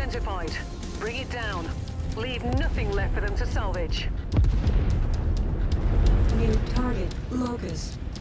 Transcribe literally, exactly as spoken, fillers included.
identified. Bring it down. Leave nothing left for them to salvage. New target, Locust.